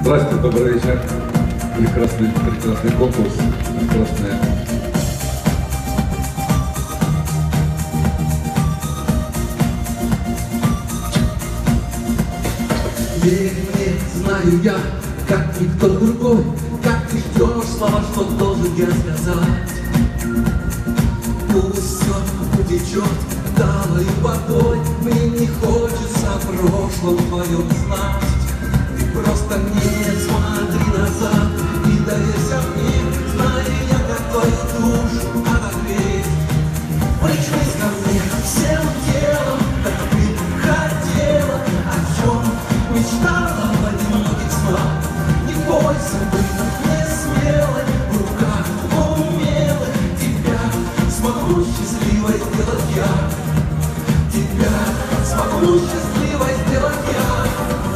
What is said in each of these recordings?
Здравствуйте, добрый вечер. Прекрасный конкурс, прекрасная. Верь мне, знаю я, как никто другой, как ты ждешь слова, что должен я сказать. Пусть все утечет талой водой, мне не хочется о прошлом твоем знать. Ты просто не смотри назад и доверься мне, знаю я, как твою душу отогреть. Прижмись ко мне всем телом, как ты хотела, о чем мечтала в одиноких снах. Не бойся быть не смелой, в руках умелой тебя смогу счастливой сделать я. Тебя смогу счастливой сделать я.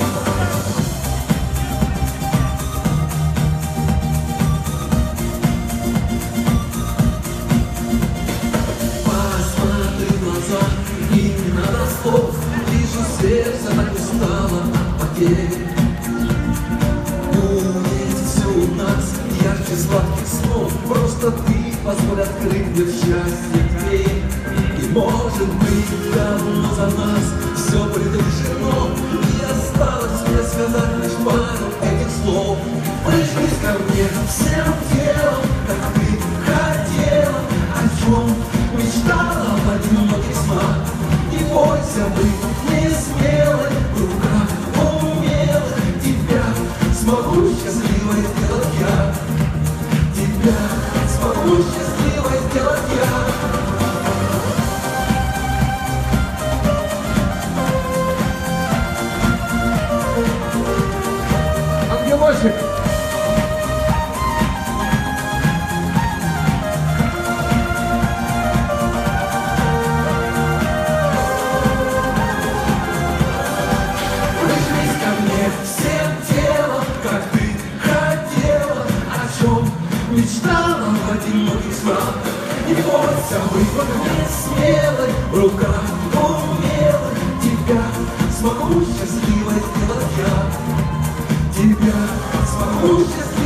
И не надо слов, вижу сердце так устало от потерь. Будет все у нас ярче сладких снов, просто ты позволь открыть мне в счастье дверь. И может быть давно за нас все предрешено, и осталось мне сказать лишь пару этих слов. Прижмись ко мне всем телом, как ты хотела, о чем мечтала в одиноких снах. Не бойся быть не смелой, в руках умелой тебя смогу счастливой сделать я. Тебя смогу счастливой сделать я. Ангелочек! Мечтала в одиноких снах. Не бойся быть не смелой, в руках умелой тебя смогу счастливой сделать я. Тебя смогу счастливой.